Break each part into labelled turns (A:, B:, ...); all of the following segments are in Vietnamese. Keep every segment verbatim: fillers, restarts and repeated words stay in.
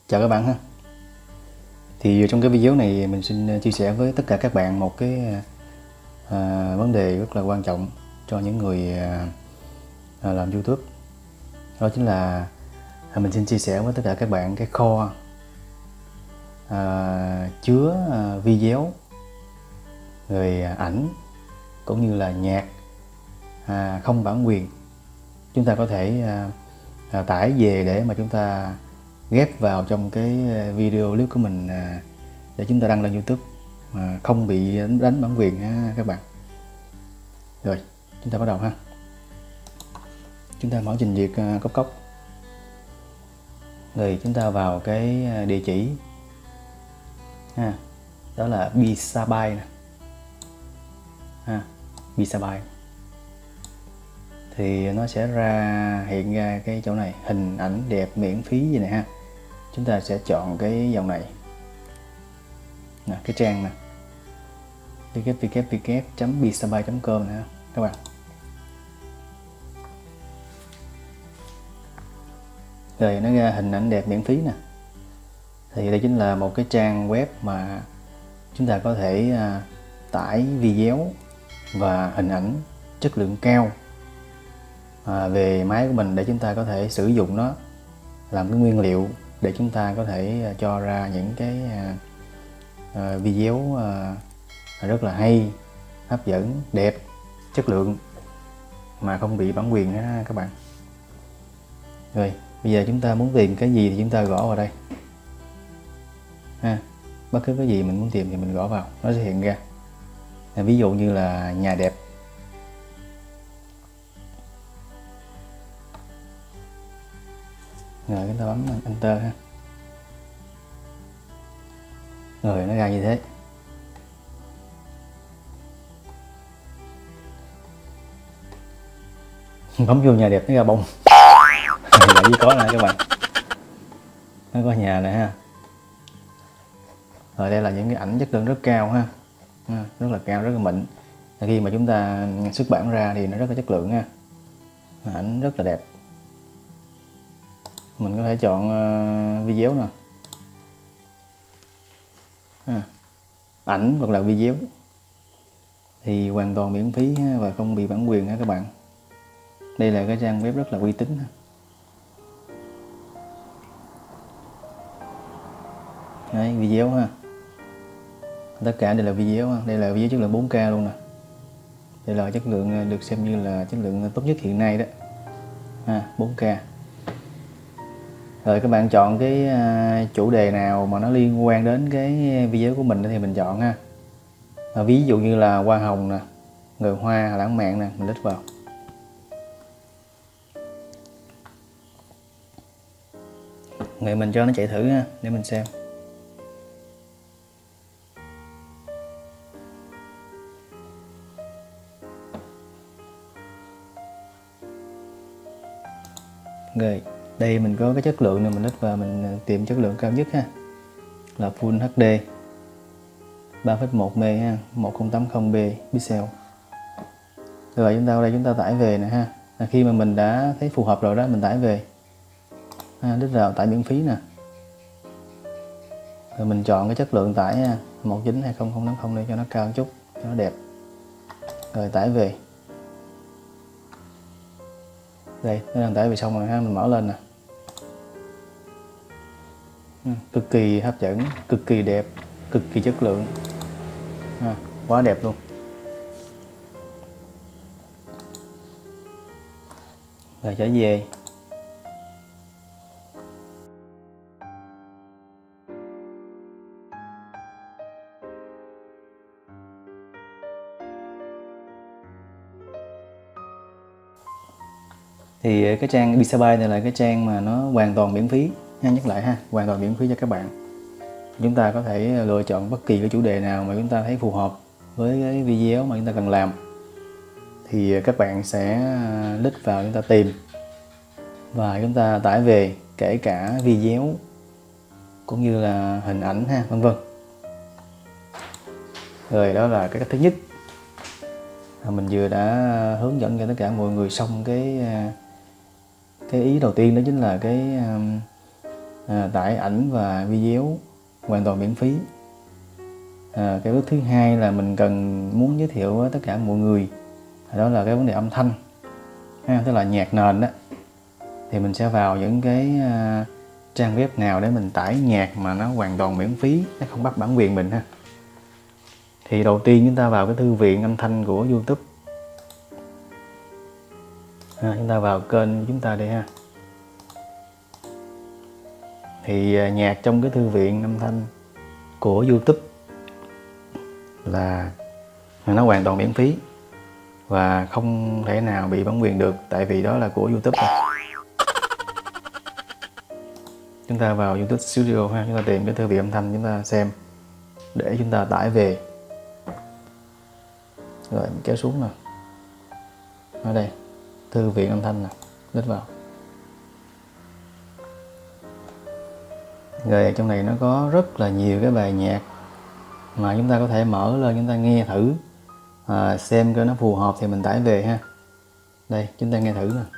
A: Chào các bạn ha. Thì trong cái video này mình xin chia sẻ với tất cả các bạn một cái à, vấn đề rất là quan trọng cho những người à, làm YouTube. Đó chính là à, mình xin chia sẻ với tất cả các bạn cái kho à, chứa à, video rồi ảnh cũng như là nhạc à, không bản quyền. Chúng ta có thể à, à, tải về để mà chúng ta ghép vào trong cái video clip của mình để chúng ta đăng lên YouTube mà không bị đánh bản quyền ha các bạn. Rồi chúng ta bắt đầu ha. Chúng ta mở trình duyệt cốc cốc, rồi chúng ta vào cái địa chỉ ha, đó là Pixabay nè ha, Pixabay thì nó sẽ ra hiện ra cái chỗ này, hình ảnh đẹp miễn phí gì này ha. Chúng ta sẽ chọn cái dòng này nè, cái trang nè, w w w chấm pixabay chấm com nè các bạn. Rồi nó ra hình ảnh đẹp miễn phí nè. Thì đây chính là một cái trang web mà chúng ta có thể à, tải video và hình ảnh chất lượng cao à, về máy của mình để chúng ta có thể sử dụng nó làm cái nguyên liệu để chúng ta có thể cho ra những cái à, video à, rất là hay, hấp dẫn, đẹp, chất lượng mà không bị bản quyền đó các bạn. Rồi bây giờ chúng ta muốn tìm cái gì thì chúng ta gõ vào đây ha. Bất cứ cái gì mình muốn tìm thì mình gõ vào, nó sẽ hiện ra. Ví dụ như là nhà đẹp. Rồi chúng ta bấm enter ha. Rồi nó ra như thế. Bấm vô nhà đẹp nó ra bông. Là chỉ có nè các bạn. Nó có nhà này ha. Rồi đây là những cái ảnh chất lượng rất cao ha. Rất là cao, rất là mịn. Khi mà chúng ta xuất bản ra thì nó rất là chất lượng ha. Ảnh rất là đẹp. Mình có thể chọn video nè, à, ảnh hoặc là video thì hoàn toàn miễn phí và không bị bản quyền ha các bạn. Đây là cái trang web rất là uy tín. Đấy, video ha. Tất cả đây là video ha. Đây là video chất lượng bốn K luôn nè. Đây là chất lượng được xem như là chất lượng tốt nhất hiện nay đó ha, bốn K. Rồi các bạn chọn cái chủ đề nào mà nó liên quan đến cái video của mình thì mình chọn ha. À, ví dụ như là hoa hồng nè, người Hoa, lãng mạn nè, mình lít vào. Rồi mình cho nó chạy thử ha, để mình xem. Rồi đây mình có cái chất lượng này, mình lít vào mình tìm chất lượng cao nhất ha, là Full hát đê ba phẩy một mê ha, một không tám không p pixel. Rồi chúng ta ở đây chúng ta tải về nè ha. À, khi mà mình đã thấy phù hợp rồi đó mình tải về ha, lít vào tải miễn phí nè. Rồi mình chọn cái chất lượng tải ha, một chín hai không không tám không để cho nó cao một chút, cho nó đẹp. Rồi tải về. Đây, nó đang tải về xong rồi ha, mình mở lên nè. Cực kỳ hấp dẫn, cực kỳ đẹp, cực kỳ chất lượng à, quá đẹp luôn. Rồi trở về. Thì cái trang Pixabay này là cái trang mà nó hoàn toàn miễn phí ha, nhắc lại ha, hoàn toàn miễn phí cho các bạn. Chúng ta có thể lựa chọn bất kỳ cái chủ đề nào mà chúng ta thấy phù hợp với cái video mà chúng ta cần làm. Thì các bạn sẽ lít vào chúng ta tìm và chúng ta tải về, kể cả video cũng như là hình ảnh ha, vân vân. Rồi đó là cái cách thứ nhất. Mình vừa đã hướng dẫn cho tất cả mọi người xong cái cái ý đầu tiên, đó chính là cái à, tải ảnh và video hoàn toàn miễn phí. À, cái bước thứ hai là mình cần muốn giới thiệu với tất cả mọi người, đó là cái vấn đề âm thanh ha, tức là nhạc nền đó. Thì mình sẽ vào những cái uh, trang web nào để mình tải nhạc mà nó hoàn toàn miễn phí, nó không bắt bản quyền mình ha. Thì đầu tiên chúng ta vào cái thư viện âm thanh của YouTube. À, chúng ta vào kênh chúng ta đây ha. Thì uh, nhạc trong cái thư viện âm thanh của YouTube là nó hoàn toàn miễn phí và không thể nào bị bản quyền được, tại vì đó là của YouTube rồi. Chúng ta vào YouTube Studio ha, chúng ta tìm cái thư viện âm thanh chúng ta xem để chúng ta tải về. Rồi mình kéo xuống nè, ở đây thư viện âm thanh nè, lít vào. Rồi trong này nó có rất là nhiều cái bài nhạc mà chúng ta có thể mở lên chúng ta nghe thử, à, xem coi nó phù hợp thì mình tải về ha. Đây chúng ta nghe thử nè.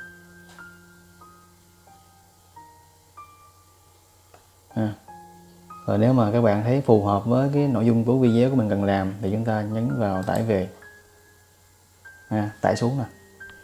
A: À. Rồi nếu mà các bạn thấy phù hợp với cái nội dung của video của mình cần làm thì chúng ta nhấn vào tải về, à, tải xuống nè.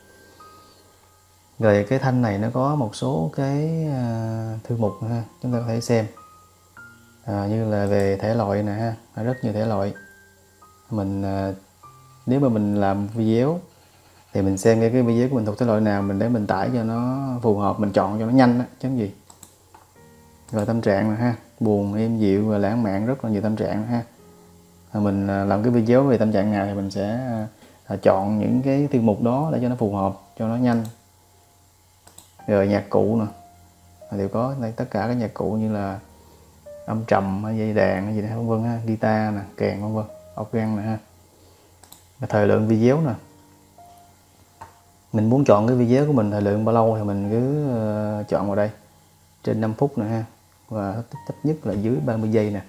A: Rồi cái thanh này nó có một số cái uh, thư mục ha, chúng ta có thể xem, à, như là về thể loại nè ha, rất nhiều thể loại. Mình uh, nếu mà mình làm video thì mình xem cái, cái video của mình thuộc thể loại nào, mình để mình tải cho nó phù hợp, mình chọn cho nó nhanh đó, chứ gì. Rồi tâm trạng nè ha, buồn, êm dịu và lãng mạn, rất là nhiều tâm trạng ha. À, mình làm cái video về tâm trạng nào thì mình sẽ à, chọn những cái thư mục đó để cho nó phù hợp, cho nó nhanh. Rồi nhạc cụ nè, đều có đây, tất cả các nhạc cụ như là âm trầm, dây đàn hay gì đó vân vân ha, guitar nè, kèn vân vân, organ nè ha. Thời lượng video nè, mình muốn chọn cái video của mình thời lượng bao lâu thì mình cứ uh, chọn vào đây, trên năm phút nè ha, và thấp nhất là dưới ba mươi giây nè.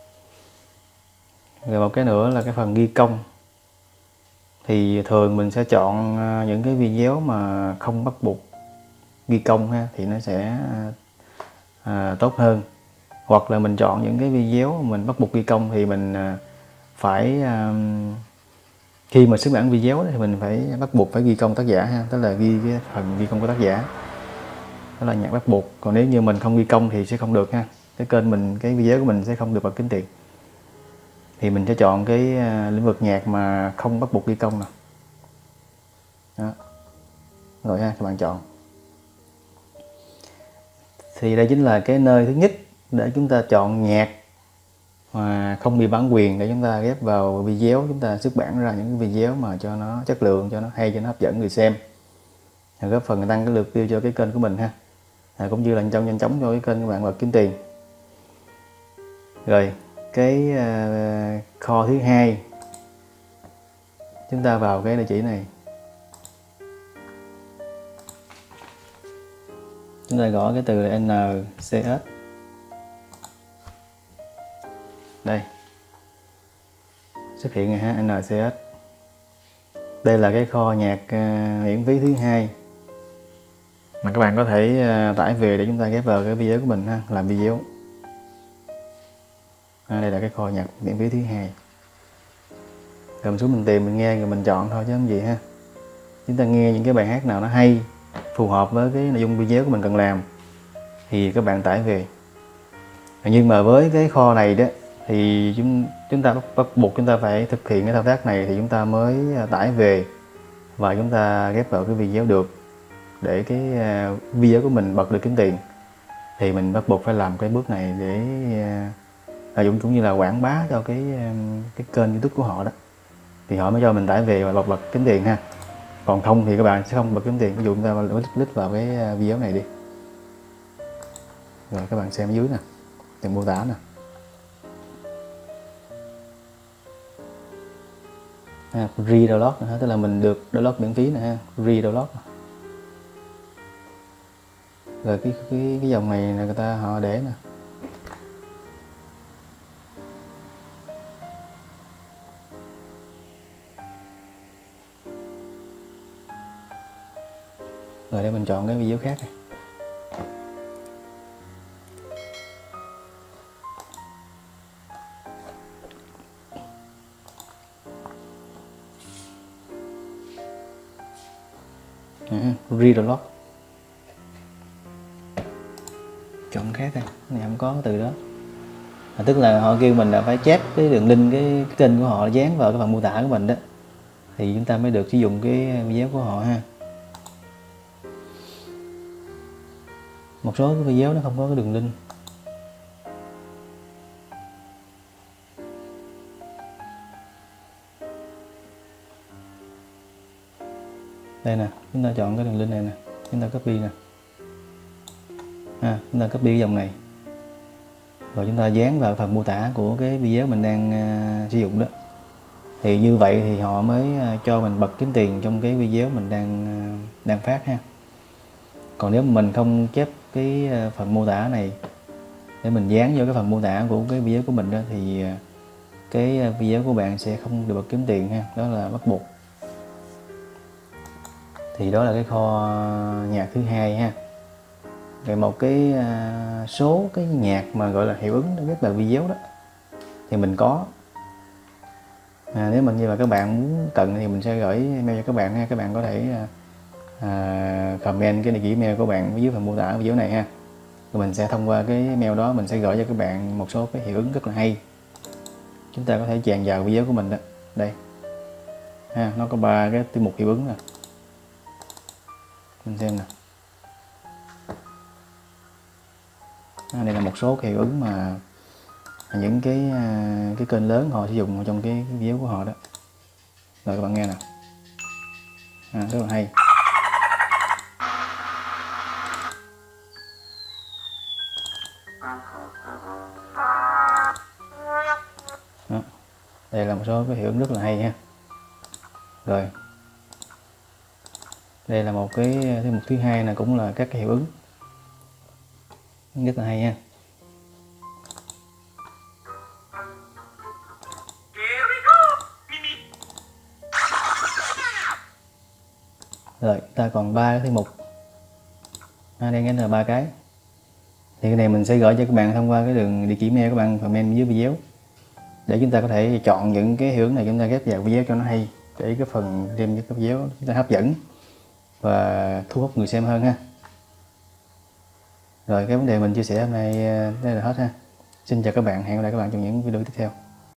A: Rồi một cái nữa là cái phần ghi công. Thì thường mình sẽ chọn những cái video mà không bắt buộc ghi công ha, thì nó sẽ à, tốt hơn. Hoặc là mình chọn những cái video mình bắt buộc ghi công thì mình à, phải à, khi mà xuất bản video thì mình phải bắt buộc phải ghi công tác giả ha, tức là ghi cái phần ghi công của tác giả, đó là nhạc bắt buộc. Còn nếu như mình không ghi công thì sẽ không được ha, cái kênh mình, cái video của mình sẽ không được bật kiếm tiền. Thì mình sẽ chọn cái uh, lĩnh vực nhạc mà không bắt buộc ghi công nè. Đó. Rồi ha, các bạn chọn. Thì đây chính là cái nơi thứ nhất để chúng ta chọn nhạc mà không bị bản quyền, để chúng ta ghép vào video, chúng ta xuất bản ra những cái video mà cho nó chất lượng, cho nó hay, cho nó hấp dẫn người xem, góp phần tăng cái lượt view cho cái kênh của mình ha, à, cũng như là trong nhanh chóng cho cái kênh của bạn bật kiếm tiền. Rồi cái uh, kho thứ hai, chúng ta vào cái địa chỉ này, chúng ta gõ cái từ là en xê ét. Đây xuất hiện rồi ha, en xê ét. Đây là cái kho nhạc uh, miễn phí thứ hai mà các bạn có thể uh, tải về để chúng ta ghép vào cái video của mình ha, làm video. À, đây là cái kho nhạc miễn phí thứ hai. Rồi mình xuống mình tìm, mình nghe rồi mình chọn thôi chứ không gì ha. Chúng ta nghe những cái bài hát nào nó hay, phù hợp với cái nội dung video của mình cần làm thì các bạn tải về. Nhưng mà với cái kho này đó thì chúng chúng ta bắt buộc chúng ta phải thực hiện cái thao tác này thì chúng ta mới tải về và chúng ta ghép vào cái video được, để cái video của mình bật được kiếm tiền. Thì mình bắt buộc phải làm cái bước này để là cũng cũng như là quảng bá cho cái cái kênh YouTube của họ đó, thì họ mới cho mình tải về và bật bật kiếm tiền ha. Còn không thì các bạn sẽ không bật kiếm tiền. Ví dụ chúng ta click vào cái video này đi, rồi các bạn xem ở dưới nè, từng mô tả nè. Ha, free download nữa, tức là mình được download miễn phí nè ha, free download. Rồi cái cái cái dòng này là người ta họ để nè. Rồi để mình chọn cái video khác này. read a log, chọn khác đây, này không có cái từ đó. À, tức là họ kêu mình là phải chép cái đường link cái, cái kênh của họ dán vào cái phần mô tả của mình đó, thì chúng ta mới được sử dụng cái video của họ ha. Một số cái video nó không có cái đường link. Đây nè, chúng ta chọn cái đường link này nè, chúng ta copy nè, à, chúng ta copy cái dòng này rồi chúng ta dán vào phần mô tả của cái video mình đang uh, sử dụng đó, thì như vậy thì họ mới uh, cho mình bật kiếm tiền trong cái video mình đang uh, đang phát ha. Còn nếu mình không chép cái uh, phần mô tả này để mình dán vô cái phần mô tả của cái video của mình đó, thì uh, cái video của bạn sẽ không được bật kiếm tiền ha, đó là bắt buộc. Thì đó là cái kho nhạc thứ hai ha. Rồi một cái uh, số cái nhạc mà gọi là hiệu ứng rất là video đó thì mình có. À, nếu mà như là các bạn muốn cần thì mình sẽ gửi email cho các bạn ha. Các bạn có thể uh, uh, comment cái địa chỉ email của bạn dưới phần mô tả video này ha. Rồi mình sẽ thông qua cái email đó mình sẽ gửi cho các bạn một số cái hiệu ứng rất là hay. Chúng ta có thể chèn vào video của mình đó. Đây ha, nó có ba cái tiêu mục hiệu ứng nè, mình xem nè. À, đây là một số cái hiệu ứng mà những cái cái kênh lớn họ sử dụng trong cái, cái video của họ đó. Rồi các bạn nghe nè, à, rất là hay. Đó. Đây là một số cái hiệu ứng rất là hay ha. Rồi đây là một cái cái mục thứ hai là cũng là các cái hiệu ứng rất là hay ha. Rồi ta còn ba cái thư mục, à, đây là ba cái. Thì cái này mình sẽ gửi cho các bạn thông qua cái đường địa chỉ mail các bạn comment dưới video, để chúng ta có thể chọn những cái hiệu ứng này chúng ta ghép vào video cho nó hay, để cái phần thêm với cái video chúng ta hấp dẫn và thu hút người xem hơn ha. Rồi cái vấn đề mình chia sẻ hôm nay đây là hết ha. Xin chào các bạn, hẹn gặp lại các bạn trong những video tiếp theo.